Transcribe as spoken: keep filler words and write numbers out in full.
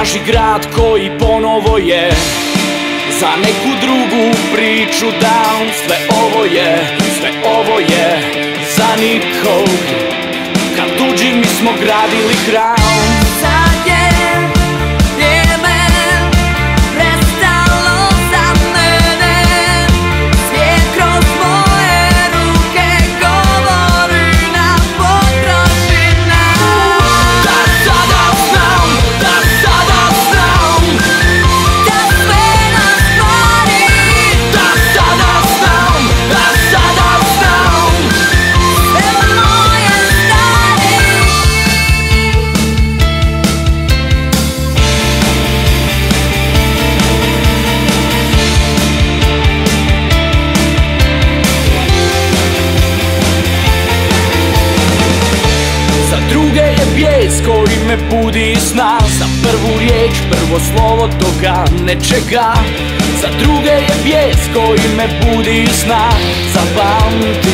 Naši grad koji ponovo je za neku drugu priču dan. Sve ovo je, sve ovo je za nikog. Kad tuđi mi smo gradili hram. Sad je vrijeme prestalo za mene. Svijet kroz moje ruke govori nam potroši nam. Da sada znam, da sada znam, Da sve nas mari. da sada znam, da sada znam. Sve moje stari. Za druge je bijes koji me budi iz sna. Za prvu riječ, prvo slovo toga nečega. Za druge je bijes koji me budi iz sna. Zapamti